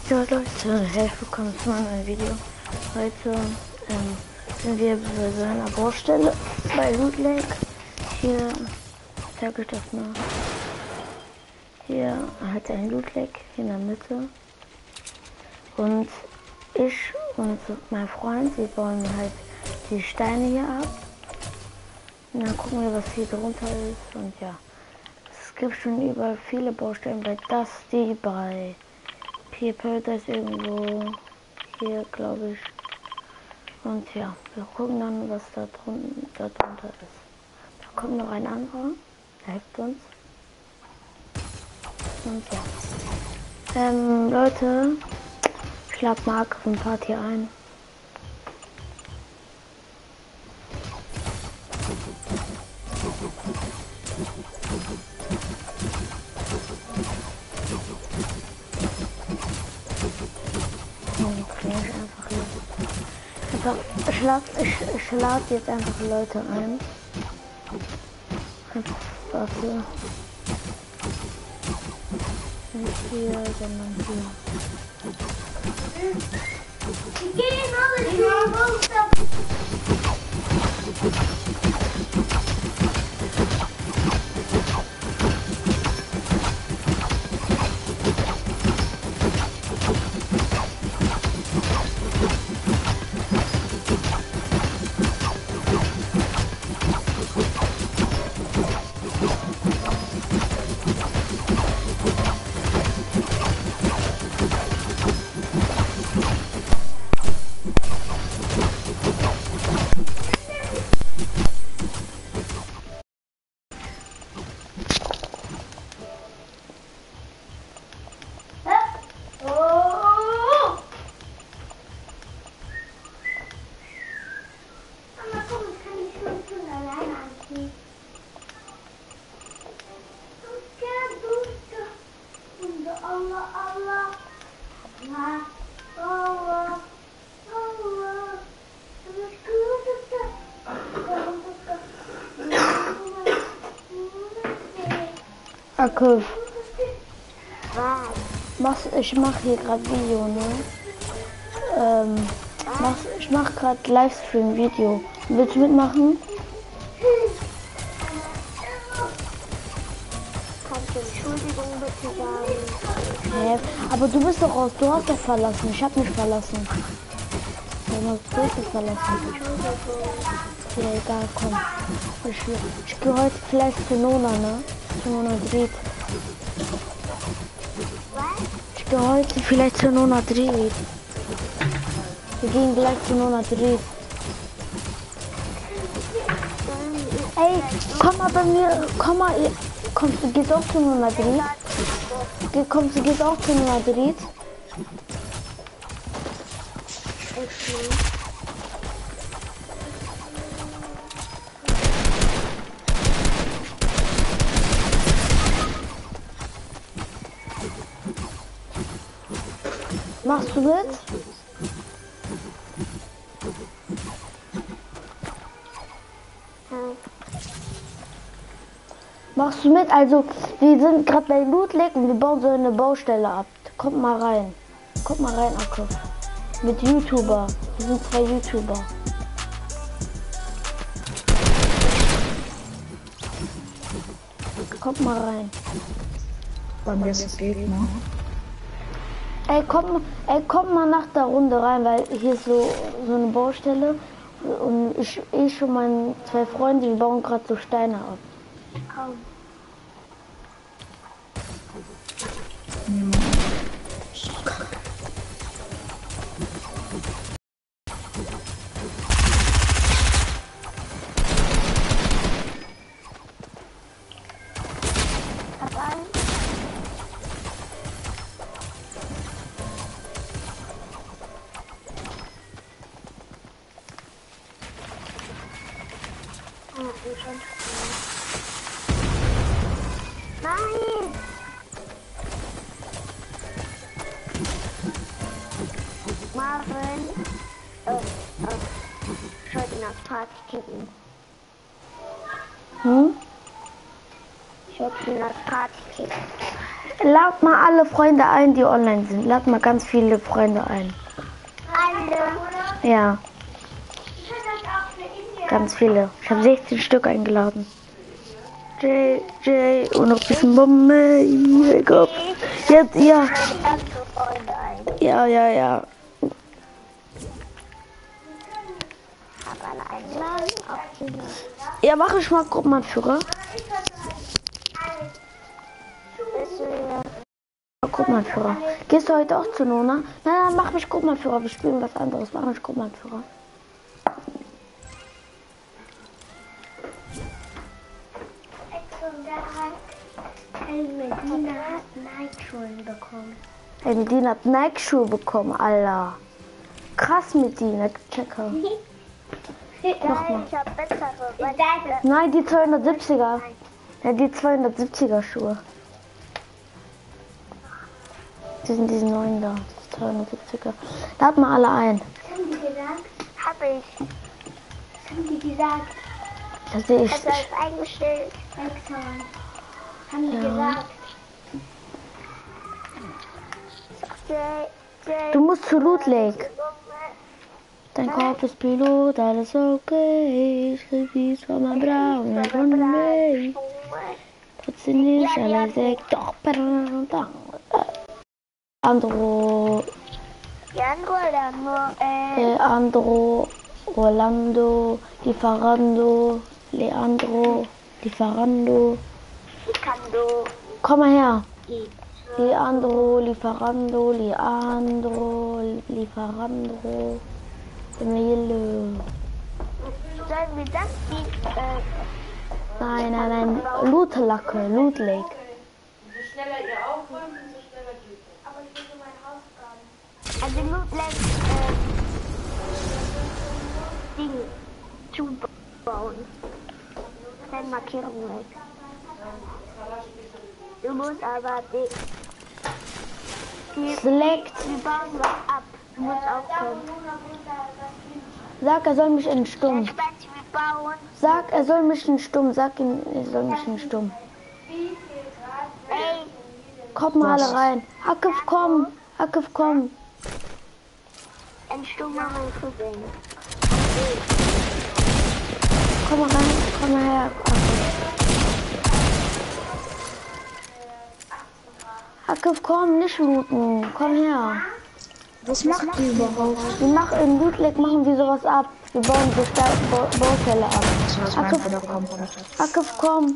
Ja Leute, herzlich willkommen zu meinem neuen Video. Heute sind wir bei so einer Baustelle bei Loot Lake. Hier zeige ich das mal. Hier hat ein Loot Lake in der Mitte. Und ich und mein Freund, wir bauen halt die Steine hier ab. Und dann gucken wir, was hier drunter ist. Und ja, es gibt schon überall viele Baustellen bei Dusty, bei Paradise irgendwo hier, glaube ich. Und ja, wir gucken dann, was da drunter ist. Da kommt noch ein anderer, der hilft uns. Und ja. Leute, schlag Mark von Party ein. Ich lade jetzt einfach Leute ein. Warte. Nicht hier, sondern hier. Okay. Ich mache hier gerade Video, ne? Ich mache gerade Livestream Video. Willst du mitmachen? Kannst du Entschuldigung bitte sagen? Aber du bist doch raus, du hast doch verlassen. Ich habe mich verlassen. Du hast dich verlassen. Ja, egal, komm. Ich gehe heute vielleicht zu Nona, ne? Zu Nona Dreht. Ich gehe heute vielleicht zu Nona Dreht. Wir gehen gleich zu Nona Dreht. Ey, komm mal bei mir, komm mal, kommst du, gehst auch zu Nona Dreht? Kommst du, gehst auch zu Nona Dreht? Machst du mit? Machst du mit? Also, wir sind gerade bei Loot Lake und wir bauen so eine Baustelle ab. Kommt mal rein. Kommt mal rein, Akku. Mit YouTuber. Wir sind 2 YouTuber. Kommt mal rein. Bei mir ist es geht, ne? Ey, kommt mal nach der Runde rein, weil hier ist so eine Baustelle. Und ich und meine 2 Freunde, die bauen gerade so Steine ab. Komm. Nein! Marvin! Ich wollte ihn aus Party kicken. Hm? Ich wollte ihn aus Party kicken. Lad mal alle Freunde ein, die online sind. Lad mal ganz viele Freunde ein. Alle. Ja, ganz viele. Ich habe 16 Stück eingeladen. J und noch ein bisschen Bombe. Jetzt, ja. Meine erste Freunde ein. Ja. Hab alle eingeladen. Auf die Ja, mache ich mal Gruppenanführer. Gruppenanführer. Gehst du heute auch zu Nona? Nein, mach mich Gruppenanführer. Wir spielen was anderes. Mach mich Gruppenanführer. Medina hat Nike-Schuhe bekommen. Hey, Medina hat Nike-Schuhe bekommen, Alter. Krass, Medina. Checker. Nochmal. Ich hab bessere. Nein, die 270er. Ja, die 270er Schuhe. Die sind diese neuen da. Die 270er. Lad mal alle ein. Was haben die gesagt? Hab ich. Was haben die gesagt? Das sehe ich. Hast du alles eingestellt? Wechseln. Haben die gesagt. Du musst zu Loot Lake. Dein Kopf ist Pilot, alles okay. Ich krieg dies von meinem Braun, ich von mir. Trotzdem nicht alles weg. Doch, Andro, Andro, Rolando, Lieferando, Leandro, Lieferando. Komm mal her. Leandro, Lieferando, Lieferando. Emile. Sollen wir das Nein. Loot Lake. So schneller ihr aufräumt, umso schneller geht es. Aber ich will so meine Hausaufgaben. Also Lootland Ding zubauen. Dann Markierung weg. Du musst aber Select. wir bauen was ab. Du musst aufkommen. Sag, er soll mich in Stumm. Wir bauen. Sag, er soll mich in Stumm. Sag ihm, er soll mich in Stumm. Ey, Kommt mal alle rein. Akif, komm. Akif, komm. ein Stummer mein Cousin. Komm mal rein. Komm mal her. Akif, komm. Nicht looten. Komm her. Was macht ihr überhaupt? Wir machen in Loot Lake machen wir sowas ab. Wir bauen so Baustelle ab. Das ist mein Bruder kommt. Akif, komm.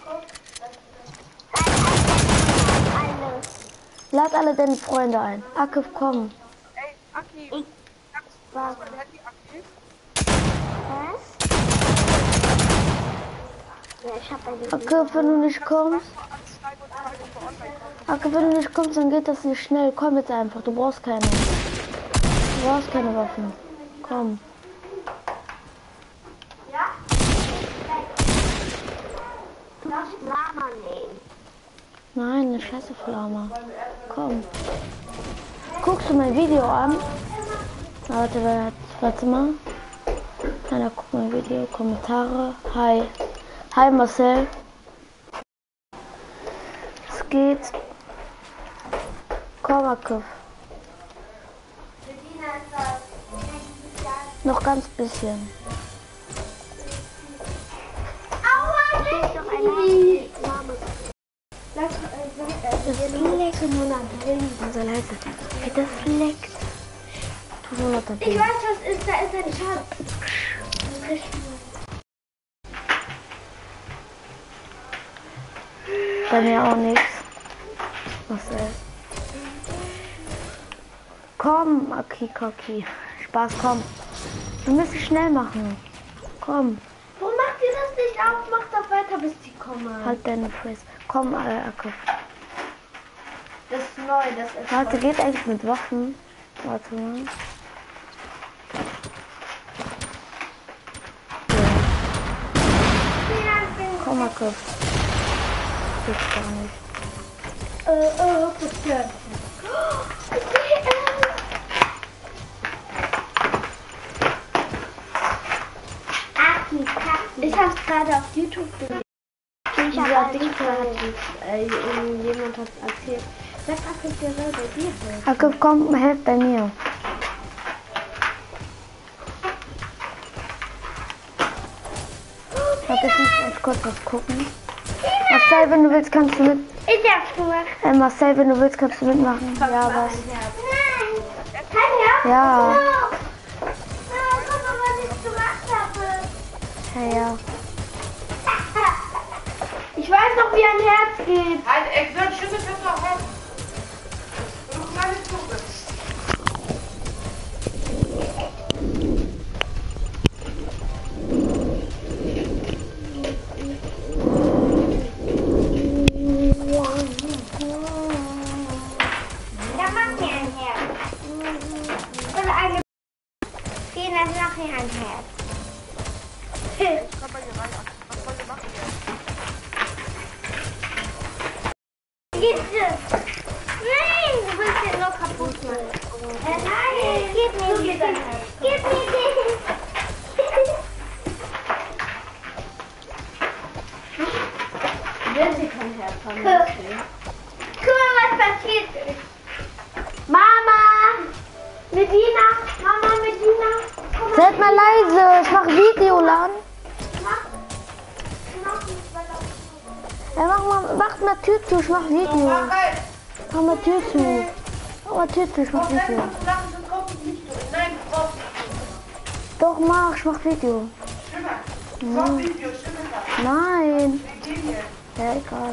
Alle. Lad alle deine Freunde ein. Akif, komm. Ey, Aki, Was? mein Handy aktiv? Was? Ja, ich hab ein Akif, wenn du nicht kommst. Akif, wenn du nicht kommst, dann geht das nicht schnell. Komm jetzt einfach. Du brauchst keine. Du brauchst keine Waffen. Komm. Du musst Lama nehmen. Nein, eine scheiße Flamme. Komm. Guckst du mein Video an? Na, warte mal. Na, guck mein Video. Kommentare. Hi. Hi Marcel. Es geht. Komm, Akif. Noch ganz bisschen. Ich will doch eine Mama. Das leckt nur nach drin. So leise. Wie das leckt. Tu nur noch da Ich weiß, was ist. Da ist ein Schatz. Bei mir auch nichts. Marcel. Komm, Aki, Koki. Spaß, komm. Wir müssen schnell machen. Komm, Warum macht ihr das nicht auf? Macht doch weiter, bis die kommen. halt deine Fresse. Komm, Aki. Das ist neu, das ist. Warte, geht eigentlich mit Waffen? Warte mal. Komm, Aki. Geht gar nicht. Verstört. Ich hab's gerade auf YouTube gesehen. Dieser Dingster hat uns, jemand hat erzählt. Sag Akif, der soll bei dir helfen. Akif, komm, helf bei mir. Warte, ich muss ganz kurz was gucken. Marcel, wenn du willst, kannst du mit. Ich darf gemacht. Marcel, wenn du willst, kannst du mitmachen. Ja, was? Nein. Kein Herz? Ja. Guck mal, was ich gemacht habe. Ja. Ich weiß noch, wie ein Herz geht. Halt, ich würde Schüsse für noch haben. Du kleine Zunge. Da macht mir ein Herz. Und eine. Vielen Dank noch hier ein Herz. Komm mal hier rein. Was wollt ihr machen jetzt? Bitte. Nein, du willst den nur kaputt machen. Nein, gib mir den. Gib mir den. Wenn sie kein Herz haben. Guck mal, was passiert ist. Mama! Medina! Mama, Medina! Guck mal, Seid mal leise, ich mach Video, Lan. noch nicht weiter. Ja, mach mal Tür zu, ich mach Video. Mach mal Tür zu. Mach mal Tür zu, ich mach Video. Nein, Frau. Doch, mach, ich mach Video. Schimmer. Mach Video, Schimmer. Nein. Wir gehen jetzt. Ja, egal.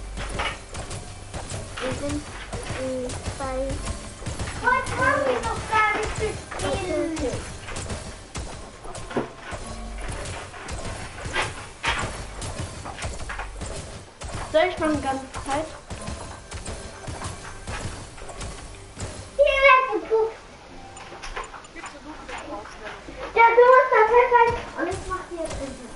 Wir sind bei... Heute haben wir noch gar nicht gespielt. Soll ich mal eine ganze Zeit? Hier wird gepupft. Ja, du musst da fest sein. Und ich mach dir jetzt Hilfe.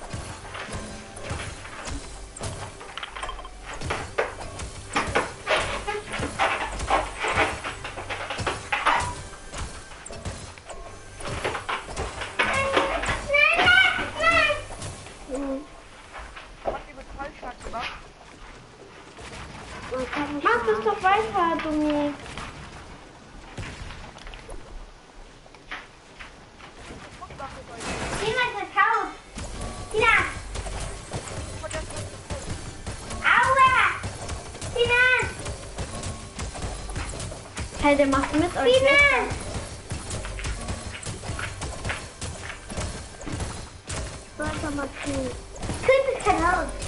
Habt ihr mit Fallschlag gemacht? Mach das doch weiter, Dominik. Tina ist verkauft. Tina. Aua. Tina. Hey, der macht mit euch. Tina. Warte mal, Kind ist kein Haus.